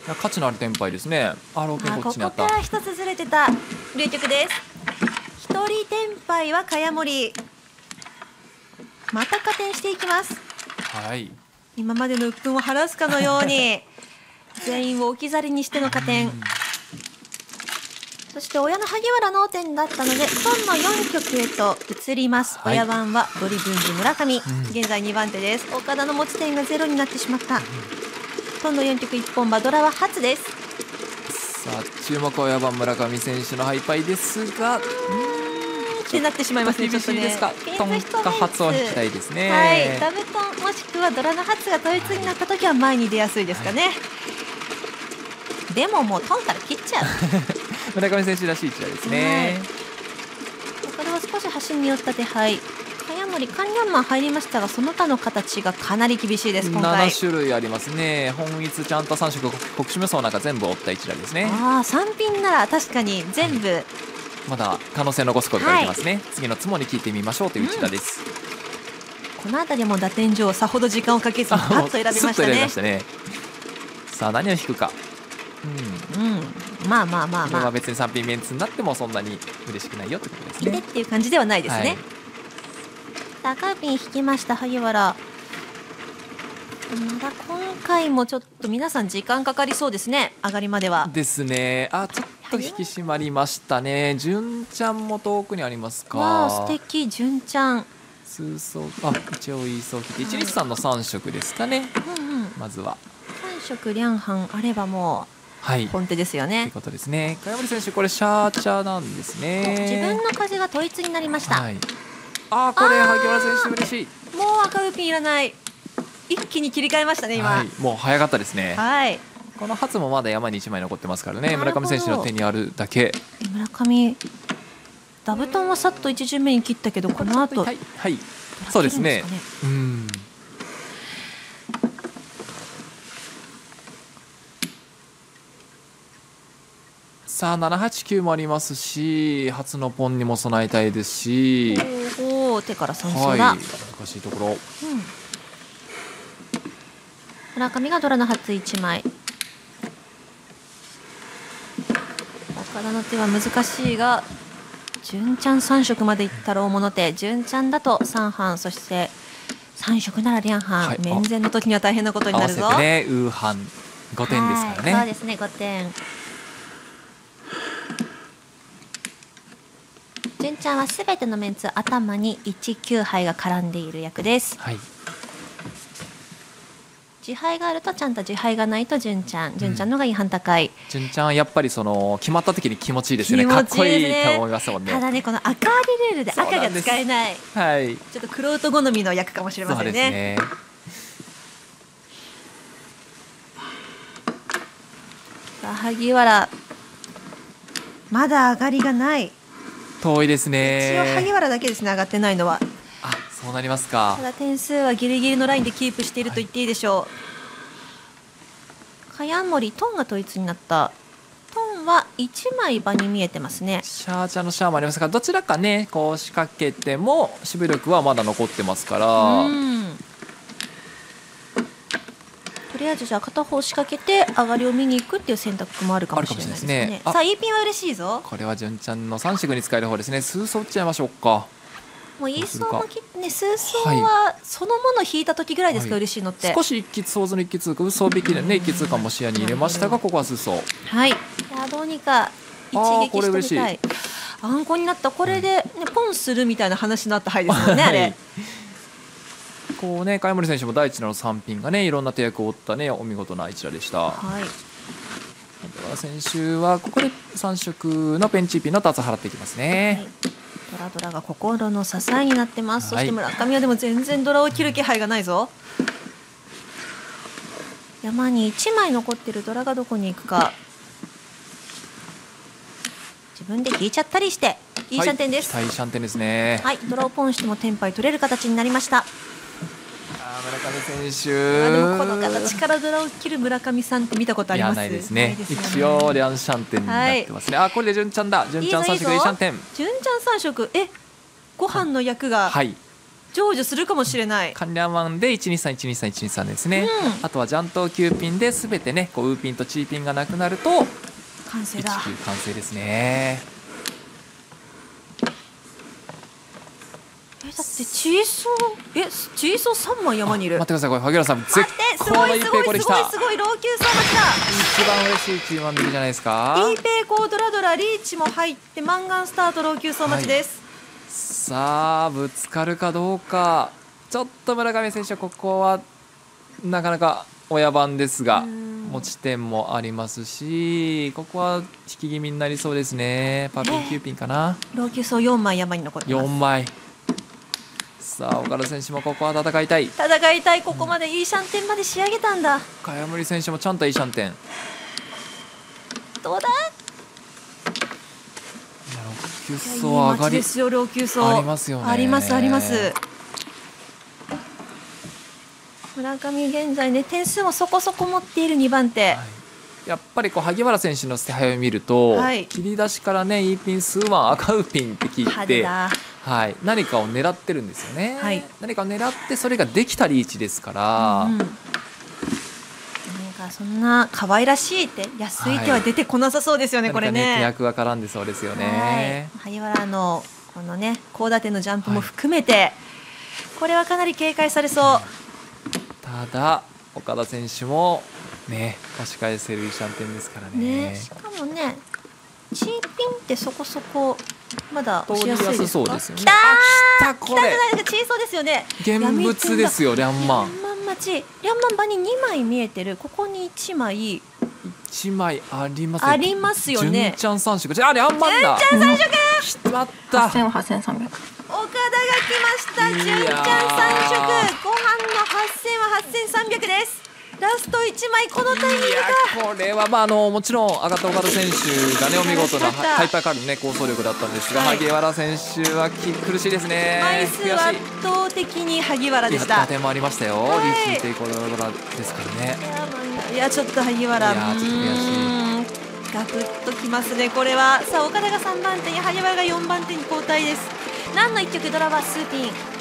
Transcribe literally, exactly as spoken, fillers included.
価値のあるテンパイですね。あ、ローケンこっちにあった。 ここから一つずれてた流局です。一人テンパイは茅森。また加点していきます。 はい。 今までの鬱憤を晴らすかのように全員を置き去りにしての加点。そして親の萩原の点だったのでトンのよん局へと移ります。はい、親番はドリブンジ村上、うん、現在にばん手です。岡田の持ち点がゼロになってしまった。トンのよん局いっぽん馬ドラは初です。 さあ注目は親番村上選手のハイパイですが、 ってなってしまいますね。 ちょっとね、トンか初を引きたいですね。 はい、ダブトンもしくはドラの初が統一になった時は前に出やすいですかね。はい、でももうトンから切っちゃう村上選手らしい一打ですね。 はい、これは少し端に寄った手配。茅森関連マン入りましたがその他の形がかなり厳しいです。今回なな種類ありますね。本一ちゃんとさん色国士無双なんか全部追った一打ですね。 ああ、さん品なら確かに全部まだ可能性残すことができますね。はい、次のつもに聞いてみましょうという一打です。 うん、この辺りも打点上さほど時間をかけずにパッと選びましたね。 選びましたね。さあ何を引くか。 うん、うん、まあまあまあまあ、 これは別にさん品メンツになってもそんなに嬉しくないよってことですね。 っていう感じではないですね。はい、赤ピン引きました萩原。まだ今回もちょっと皆さん時間かかりそうですね、上がりまでは。 ですね。あ、ちょっと引き締まりましたね。純ちゃんも遠くにありますか。 わあ素敵。純ちゃん数層、あ、一応いい層切って一律さんのさん色ですかね。うんうん、まずはさん色両半あればもう、はい、本手ですよね。 ということですね。茅森選手これシャーチャーなんですね。 自分の風が統一になりました。はい、 あーこれ萩原選手嬉しい。 もう赤ウピンいらない。一気に切り替えましたね今。 はい、もう早かったですね。 はい、 この初もまだ山にいちまい残ってますからね。村上選手の手にあるだけ。 村上ダブトンはさっと一巡目に切ったけどこの後はい、はい、そうですね。うん。さあななはちきゅうもありますし初のポンにも備えたいですし、 おお手からさん走だ、 はい、難しいところ。うん、 村上がドラの初いちまい。岡田の手は難しいが純ちゃんさん色までいったら大物手。純ちゃんだとさん半そしてさん色なら両半、はい、面前の時には大変なことになるぞ。 合わせてね、ウーハンごてんですからね。 そうですね、ごてん。純ちゃんはすべてのメンツ頭にいちきゅうはいが絡んでいる役です。はい、自敗があるとちゃんと自敗がないと純ちゃん、純ちゃんのが違反高い。 純ちゃんはやっぱりその決まった時に気持ちいいですよね。かっこいいと思いますもんね。 ただねこの赤割りルールで赤が使えない。 はい。 ちょっと玄人好みの役かもしれませんね。そうですね。さあ萩原まだ上がりがない。 遠いですね。 一応萩原だけですね上がってないのは。 あ、そうなりますか。 ただ点数はギリギリのラインでキープしていると言っていいでしょう。茅森トンが統一になった。トンはいちまい場に見えてますね。 シャーチャーのシャーもありますがどちらかねこう仕掛けても守備力はまだ残ってますから。うんとりあえずじゃあ片方仕掛けて上がりを見に行くっていう選択もあるかもしれないですね。ですね。さあ イーピンは嬉しいぞ。 これは純ちゃんのさん色に使える方ですね。数層打っちゃいましょうか。 もうイーソーも切ってね、数層はそのもの引いた時ぐらいですか、はい、嬉しいのって。 少し一気想像の一気通過、嘘引きでね一気通過も視野に入れましたがここは数層。 はい。いやどうにか一撃してみたい。あんこになった。これで、ね、ポンするみたいな話のあった牌ですもんね、あれ。はい、 こうね茅森選手も第一のさん品がねいろんな手役を負ったねお見事な一打でした。はい。ドラ選手はここでさん色のペンチピンのタツ払っていきますね。はい、 ドラドラが心の支えになってます。はい、そして村上はでも全然ドラを切る気配がないぞ。山にいちまい残ってるドラがどこに行くか。自分で引いちゃったりしていいシャンテンです。 はい、いいシャンテンですね。 はい、ドラをポンしてもテンパイ取れる形になりました。 あ村上選手でもこの形からドラを切る村上さんって見たことあります？ いやないですね。一応リャンシャンテンになってますね。はい、あこれで純ちゃんだ。純ちゃんさん色いいシャンテン。 純ちゃんさん色えご飯の役が、 はい、 成就するかもしれない。 カンリャンワンでいちにさんいちにさんいちにさんですね、 うん、 あとはジャントきゅうピンで全てねこうウーピンとチーピンがなくなると完成だ。 いちきゅう完成ですね。 えだってチーソーえチーソーさんまい山にいる。 待ってください、これ萩原さん絶待ってすごいすごいすごいすごい老朽層待ちだ。 一番嬉しいチームワン引きじゃないですか。 イーペイコードラドラリーチも入ってマンガンスタート老朽層待ちです、 はい、さあぶつかるかどうか。ちょっと村上選手はここはなかなか親番ですが持ち点もありますし、ここは引き気味になりそうですね。パーピンきゅうピンかな、 えー、老朽層よんまい山に残ってます。 よんまい。さあ岡田選手もここは戦いたい戦いたい。ここまでいいシャンテンまで仕上げたんだ。 茅森選手もちゃんといいシャンテン。 どうだ。 老朽層上がりですよ。老朽層ありますよね。 ありますあります。村上現在ね点数もそこそこ持っているにばん手、はい、 やっぱりこう萩原選手の手配を見ると、はい、切り出しからねいいピン数万赤ウピンって聞いて、はい、何かを狙ってるんですよね、はい、何かを狙ってそれができたリーチですから、うん、 なんかそんな可愛らしい手安い手は出てこなさそうですよね、はい、これね。 手役が絡んでそうですよね。 はい、萩原のこのね高打点のジャンプも含めて、はい、これはかなり警戒されそう、うん。 ただ岡田選手もね押し返せるいいシャンテンですから ね, ね。しかもねチーピンってそこそこまだ押しやすいですか。 そうですよね。 きたー来たこれ。 来たじゃないですか。小さですよね。 現物ですよ。リャンマン。 リャンマン待ち。リャンマン場ににまい見えてる。ここにいちまい。いちまいあります。 ありますよね。 純ちゃん三色。じゃあリャンマンだ。 純ちゃん三色。 決まった。 はっせんはっせんさんびゃく。 岡田が来ました。純ちゃん三色。後半のはっせんははっせんさんびゃくです。ラストいちまいこのタイミングか。 これはまああのもちろん上がった岡田選手がねお見事なハイパーカードのね構想力だったんですが、はい、萩原選手は苦しいですね。 枚数は圧倒的に萩原でした。 打点もありましたよ、はい、リーチテイコードラですからね。 いやちょっと萩原いやちょっと悔しい。 ガクッときますねこれは。さあ岡田がさんばん手に萩原がよんばん手に交代です。何のいっきょくドラはスーピン。